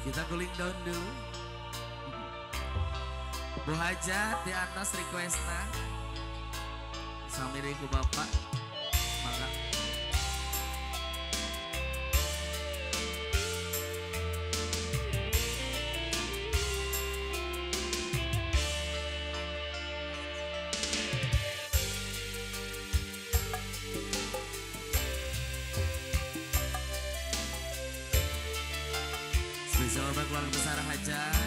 Kita cooling down dulu. Bu Hajat di atas requestnya. Samiriku Bapak. Mangga. Spesial buat keluarga besar Hajat.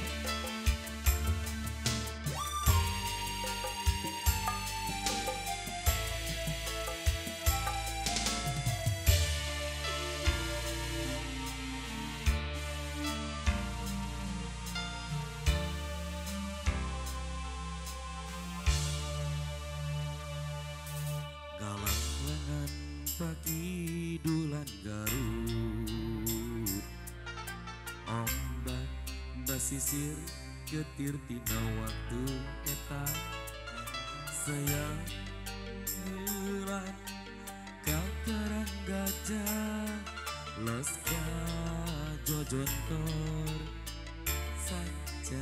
Galang lengan pagi dulan Garut, ombak basisir getir tina waktu eta sayang bulan katerang gajah los jojontor saja.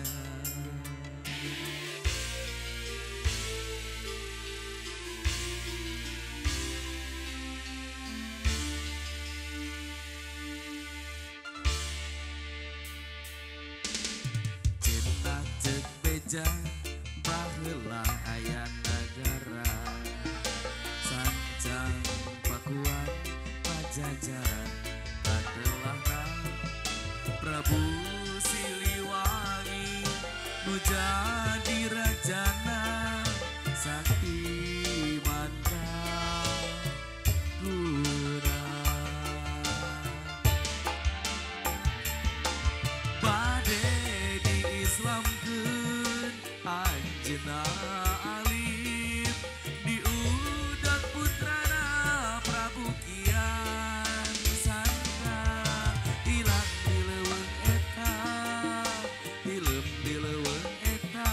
Baheula aya negara sancang pakuan pajajaran kadelahna Prabu Siliwangi nu jadi rajana sakti mandraguna bade di Islam Anjena alif diudak putrana Prabu Kian Santa ilang di leuweung eta hilem di leuweung eta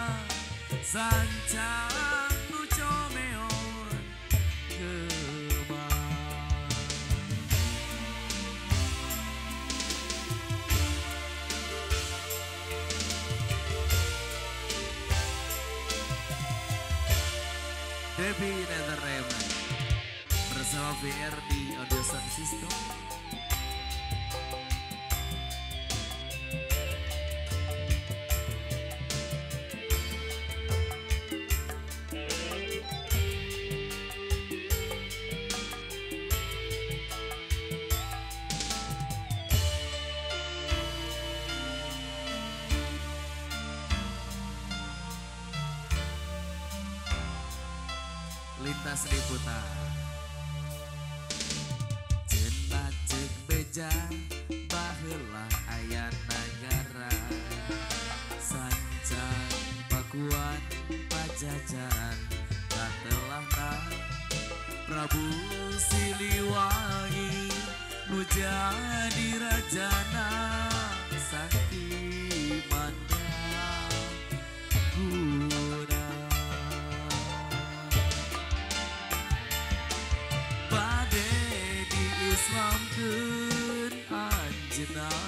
sancang nu comeon gebang. Devi Netherreman bersama VRD Audio Sound System. Lintas Liputan Cenah cek beja baheula aya negara sancang pakuan pajajaran katelahna Prabu Siliwangi nu jadi rajana sakti mandraguna Islamkeun anjeunna